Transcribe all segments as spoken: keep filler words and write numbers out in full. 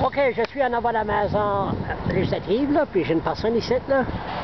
OK, je suis en avant de la maison législative, là, puis j'ai une personne ici, là.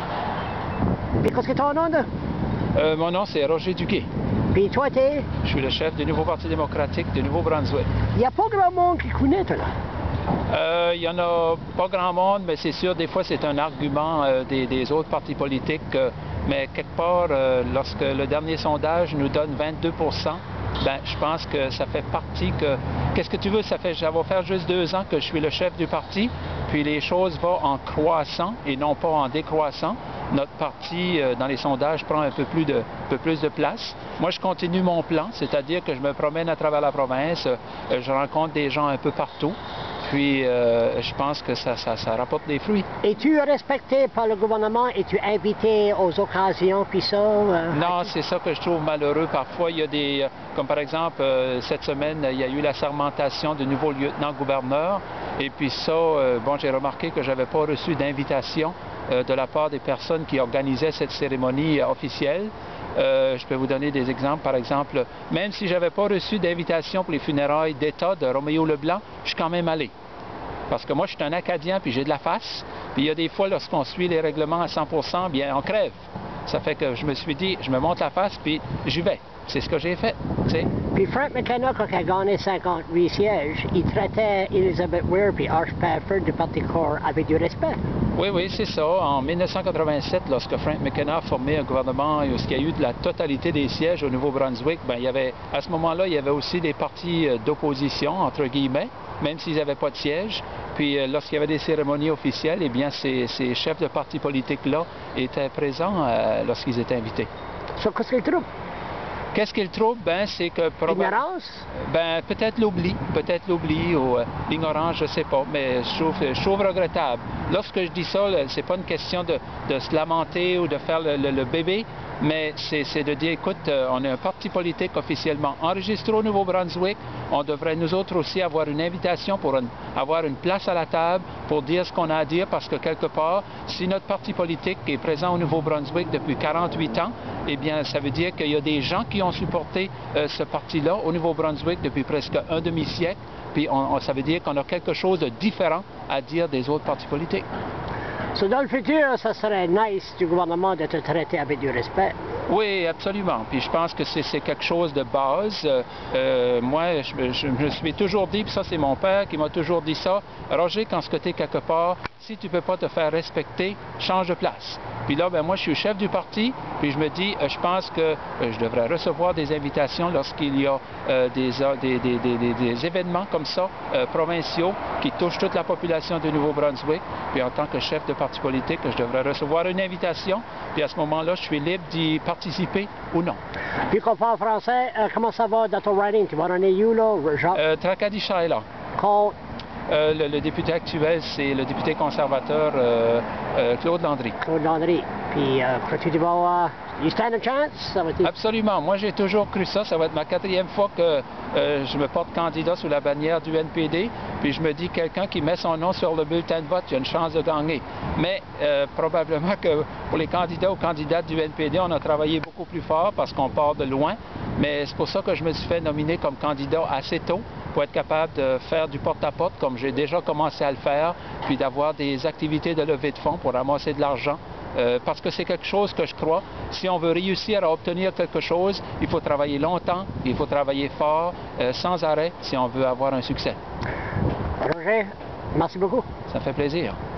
Puis qu'est-ce que ton nom, là? Euh, mon nom, c'est Roger Duguay. Puis toi, t'es? Je suis le chef du Nouveau Parti démocratique du Nouveau-Brunswick. Il n'y a pas grand monde qui connaît, toi, là. Euh, Il n'y en a pas grand monde, mais c'est sûr, des fois, c'est un argument euh, des, des autres partis politiques. Euh, mais quelque part, euh, lorsque le dernier sondage nous donne vingt-deux pour cent, ben, je pense que ça fait partie que... Qu'est-ce que tu veux? Ça fait, ça va faire juste deux ans que je suis le chef du parti, puis les choses vont en croissant et non pas en décroissant. Notre parti, euh, dans les sondages, prend un peu plus de, un peu plus de place. Moi, je continue mon plan, c'est-à-dire que je me promène à travers la province, euh, je rencontre des gens un peu partout. Puis, euh, je pense que ça, ça, ça rapporte des fruits. Es-tu respecté par le gouvernement? Es-tu invité aux occasions, puis ça? Euh, non, c'est ça que je trouve malheureux. Parfois, il y a des... Comme par exemple, euh, cette semaine, il y a eu la sermentation du nouveau lieutenant-gouverneur. Et puis ça, euh, bon, j'ai remarqué que je n'avais pas reçu d'invitation euh, de la part des personnes qui organisaient cette cérémonie euh, officielle. Euh, je peux vous donner des exemples. Par exemple, même si je n'avais pas reçu d'invitation pour les funérailles d'État de Roméo Leblanc, je suis quand même allé. Parce que moi, je suis un Acadien, puis j'ai de la face. Puis il y a des fois, lorsqu'on suit les règlements à cent pour cent, bien, on crève. Ça fait que je me suis dit, je me monte la face, puis j'y vais. C'est ce que j'ai fait, tu sais. Puis Frank McKenna, quand il a gagné cinquante-huit sièges, il traitait Elizabeth Weir puis Arch Pafford du Parti Corps avec du respect. Oui, oui, c'est ça. En mille neuf cent quatre-vingt-sept, lorsque Frank McKenna a formé un gouvernement où il y a eu de la totalité des sièges au Nouveau-Brunswick, ben, il y avait, à ce moment-là, il y avait aussi des partis d'opposition, entre guillemets, même s'ils n'avaient pas de siège. Puis euh, lorsqu'il y avait des cérémonies officielles, eh bien, ces, ces chefs de partis politiques-là étaient présents euh, lorsqu'ils étaient invités. So, qu'est-ce qu'il trouve? Qu'est-ce qu'il trouve? Ben, c'est que... L'ignorance? Ben, peut-être l'oubli, peut-être l'oubli ou euh, l'ignorance, je sais pas, mais je trouve, je trouve regrettable. Lorsque je dis ça, c'est pas une question de, de se lamenter ou de faire le, le, le bébé, mais c'est de dire, écoute, euh, on est un parti politique officiellement enregistré au Nouveau-Brunswick, on devrait nous autres aussi avoir une invitation pour une, avoir une place à la table pour dire ce qu'on a à dire, parce que quelque part, si notre parti politique est présent au Nouveau-Brunswick depuis quarante-huit ans, eh bien, ça veut dire qu'il y a des gens qui ont supporté euh, ce parti-là au Nouveau-Brunswick depuis presque un demi-siècle, puis on, on, ça veut dire qu'on a quelque chose de différent à dire des autres partis politiques. So, dans le futur, ça serait nice du gouvernement de te traiter avec du respect. Oui, absolument. Puis je pense que c'est quelque chose de base. Euh, euh, moi, je, je, je me suis toujours dit, puis ça c'est mon père qui m'a toujours dit ça, Roger, quand tu es quelque part, si tu ne peux pas te faire respecter, change de place. Puis là, ben moi, je suis chef du parti, puis je me dis, euh, je pense que euh, je devrais recevoir des invitations lorsqu'il y a euh, des, des, des, des, des événements comme ça, euh, provinciaux, qui touchent toute la population du Nouveau-Brunswick. Puis en tant que chef de parti politique, je devrais recevoir une invitation, puis à ce moment-là, je suis libre d'y participer ou non. Puis qu'on parle français, euh, comment ça va dans ton riding? Tu vas donner où, là? Jean... Euh, Tracadie-Shaila. Contre? Euh, le, le député actuel, c'est le député conservateur euh, euh, Claude Landry. Claude Landry. Puis, euh, crois-tu que tu vas... You stand a chance? Ça va être... Absolument. Moi, j'ai toujours cru ça. Ça va être ma quatrième fois que euh, je me porte candidat sous la bannière du N P D. Puis je me dis, quelqu'un qui met son nom sur le bulletin de vote, il a une chance de gagner. Mais euh, probablement que pour les candidats ou candidates du N P D, on a travaillé beaucoup plus fort parce qu'on part de loin. Mais c'est pour ça que je me suis fait nominer comme candidat assez tôt, pour être capable de faire du porte-à-porte, comme j'ai déjà commencé à le faire, puis d'avoir des activités de levée de fonds pour ramasser de l'argent. Euh, parce que c'est quelque chose que je crois, si on veut réussir à obtenir quelque chose, il faut travailler longtemps, il faut travailler fort, euh, sans arrêt, si on veut avoir un succès. Roger, merci beaucoup. Ça fait plaisir.